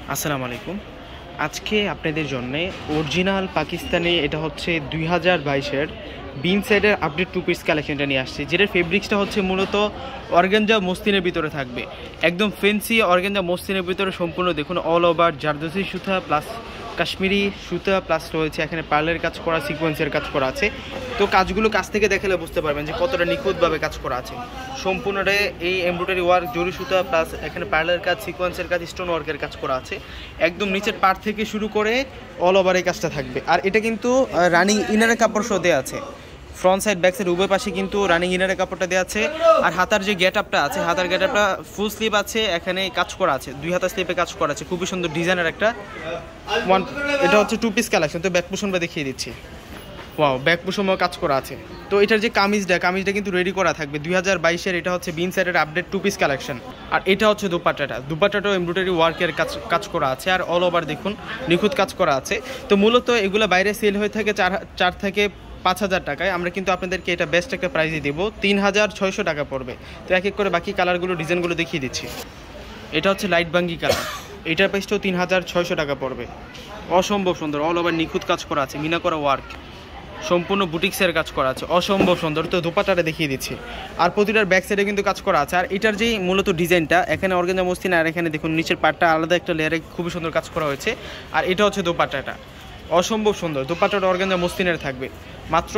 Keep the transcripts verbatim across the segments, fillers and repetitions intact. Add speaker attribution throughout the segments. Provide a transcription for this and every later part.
Speaker 1: আসসালামু আলাইকুম। আজকে আপনাদের জন্য অরিজিনাল পাকিস্তানি এটা হচ্ছে দুই হাজার বাইশের বিন সাইডের আপডেট টু পিস কালেকশনটা নিয়ে আসছি, যেটার ফেব্রিক্সটা হচ্ছে মূলত অর্গানজা মসলিনের ভিতরে থাকবে। একদম ফেন্সি অর্গানজা মসলিনের ভিতরে সম্পূর্ণ দেখুন অল ওভার জারদোসি সুতা প্লাস কাশ্মীরি সুতা প্লাস রয়েছে এখানে পার্লের কাজ করা, সিকোয়েন্সের কাজ করা আছে। তো কাজগুলো কাছ থেকে দেখালে বুঝতে পারবেন যে কতটা নিখুঁতভাবে কাজ করা আছে। সম্পূর্ণটাই এই এমব্রয়ডারি ওয়ার্ক, জরি সুতা প্লাস এখানে পার্লের কাজ, সিকোয়েন্সের কাজ, স্টোন ওয়ার্কের কাজ করা আছে। একদম নিচের পার্ট থেকে শুরু করে অল ওভার এই কাজটা থাকবে। আর এটা কিন্তু রানিং ইনারের কাপড় সহ দেওয়া আছে। ফ্রন্ট সাইড ব্যাক সাইড উভয় পাশে কিন্তু রানিং ইনারের কাপড়টা দেওয়া আছে। আর হাতার যে গেট আপটা আছে, হাতার গেট আপটা ফুল স্লিভ আছে, এখানে কাজ করা আছে, দুই হাতার স্লিপে কাজ করা আছে। খুবই সুন্দর ডিজাইনের একটা ওয়ান, এটা হচ্ছে টু পিস কালেকশন। তো ব্যাক পোষণটা দেখিয়ে দিচ্ছি। ওয়াও, ব্যাক পোষণও কাজ করা আছে। তো এটার যে কামিজটা কামিজটা কিন্তু রেডি করা থাকবে দুই হাজার বাইশের। এটা হচ্ছে বিন সাইডের আপডেট টু পিস কালেকশন। আর এটা হচ্ছে দুপাট্টাটা, দুপাট্টাটাও এমব্রয়ডারি ওয়ার্কের কাজ কাজ করা আছে। আর অল ওভার দেখুন নিখুঁত কাজ করা আছে। তো মূলত এগুলো বাইরে সেল হয়ে থাকে চার চার থেকে পাঁচ হাজার টাকায়। আমরা কিন্তু আপনাদেরকে এটা বেস্ট একটা প্রাইসে দেবো, তিন হাজার ছয়শো টাকা পড়বে। তো এক এক করে বাকি কালারগুলো ডিজাইনগুলো দেখিয়ে দিচ্ছি। এটা হচ্ছে লাইট বাঙ্গি কালার, এটার প্রাইসটাও তিন হাজার ছয়শো টাকা পড়বে। অসম্ভব সুন্দর অল ওভার নিখুঁত কাজ করা আছে, মিনা করা ওয়ার্ক, সম্পূর্ণ বুটিক্সের কাজ করা আছে, অসম্ভব সুন্দর। তো দোপাট্টাটা দেখিয়ে দিচ্ছি। আর প্রতিটার ব্যাক সাইডে কিন্তু কাজ করা আছে। আর এটার যেই মূলত ডিজাইনটা এখানে অর্গানজা মসলিন, আর এখানে দেখুন নিচের পাটটা আলাদা একটা লেয়ারে খুবই সুন্দর কাজ করা হয়েছে। আর এটা হচ্ছে দোপাট্টাটা, অসম্ভব সুন্দর। দোপাট্টাটা অর্গানজা মসলিনের থাকবে মাত্র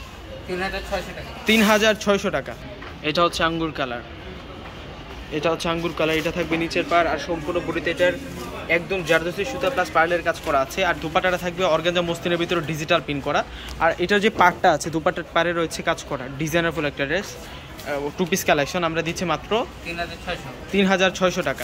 Speaker 1: তিন হাজার ছয়শো টাকা। এটা হচ্ছে আঙ্গুর কালার, এটা হচ্ছে আঙ্গুর কালার, এটা থাকবে নিচের পার। আর সম্পূর্ণ বডিতে এটার একদম জারদোসি সুতা প্লাস পার্লের কাজ করা আছে। আর দুপাট্টাটা থাকবে অর্গানজা মসলিনের ভিতরে ডিজিটাল পিন করা। আর এটার যে পার্টটা আছে দুপাট্টার পাড়ে রয়েছে কাজ করা, ডিজাইনার ফুল একটা ড্রেস টু পিস কালেকশন। আমরা দিচ্ছি মাত্র তিন হাজার ছয়শো টাকা।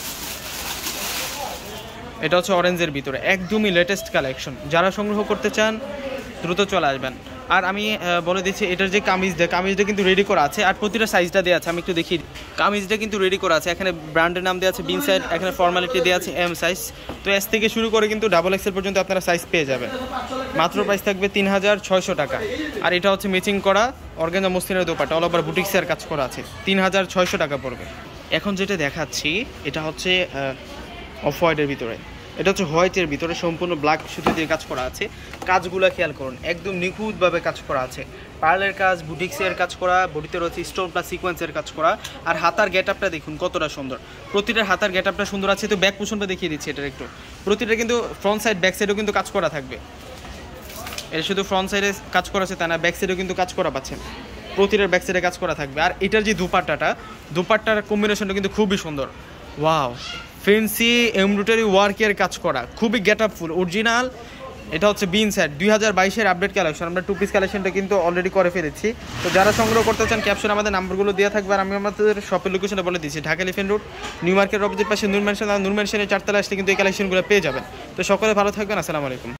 Speaker 1: এটা হচ্ছে অরেঞ্জের ভিতরে, একদমই লেটেস্ট কালেকশন। যারা সংগ্রহ করতে চান দ্রুত চলে আসবেন। আর আমি বলে দিচ্ছি এটার যে কামিজটা কামিজটা কিন্তু রেডি করা আছে। আর প্রতিটা সাইজটা দেওয়া আছে, আমি একটু দেখি। কামিজটা কিন্তু রেডি করা আছে, এখানে ব্র্যান্ডের নাম দেওয়া আছে বিন সাইড, এখানে ফর্মালিটি দেওয়া আছে এম সাইজ। তো এস থেকে শুরু করে কিন্তু ডাবল এক্সেল পর্যন্ত আপনারা সাইজ পেয়ে যাবেন। মাত্র প্রাইস থাকবে তিন হাজার ছয়শো টাকা। আর এটা হচ্ছে ম্যাচিং করা অর্গানজা মসলিনের দোপাট্টা, অল ওভার বুটিক্সের কাজ করা আছে, তিন হাজার ছয়শো টাকা পড়বে। এখন যেটা দেখাচ্ছি এটা হচ্ছে অফ হোয়াইটের ভিতরে, এটা হচ্ছে হোয়াইটের ভিতরে সম্পূর্ণ ব্ল্যাক সুতো দিয়ে কাজ করা আছে। কাজগুলো খেয়াল করুন, একদম নিখুঁতভাবে কাজ করা আছে। পার্লের কাজ, বুটিক্সের কাজ করা, বডিতে রয়েছে স্টোন প্লাস সিকোয়েন্সের কাজ করা। আর হাতার গেট আপটা দেখুন কতটা সুন্দর, প্রতিটার হাতার গেট আপটা সুন্দর আছে। তো ব্যাক পোষণটা দেখিয়ে দিচ্ছি এটার একটু। প্রতিটা কিন্তু ফ্রন্ট সাইড ব্যাক সাইডেও কিন্তু কাজ করা থাকবে। এটা শুধু ফ্রন্ট সাইডে কাজ করা আছে তা না, ব্যাক সাইডেও কিন্তু কাজ করা পাচ্ছেন, প্রতিটার ব্যাক সাইডে কাজ করা থাকবে। আর এটার যে দুপাট্টাটা দুপাট্টার কম্বিনেশনটা কিন্তু খুবই সুন্দর। ওয়াও, ফেন্সি এমব্রয়ডারি ওয়ার্কের কাজ করা, খুবই গেট আপ ফুল অরিজিনাল। এটা হচ্ছে বিন সাইড দুই হাজার বাইশের আপডেট কালেকশন। আমরা টু পিস কালেকশনটা কিন্তু অলরেডি করে ফেলেছি। তো যারা সংগ্রহ করতে চান ক্যাপশন আমাদের নাম্বারগুলো দেওয়া থাকবে। আর আমি আমাদের শপের লোকেশনটা বলে দিচ্ছি, Dhaka elephant road, new market opposite পাশে নূর ম্যানশন। আর নূর ম্যানশনের চারতলা আসলে কিন্তু এই কালেকশনগুলো পেয়ে যাবেন। তো সকলে ভালো থাকবেন, আসসালামু আলাইকুম।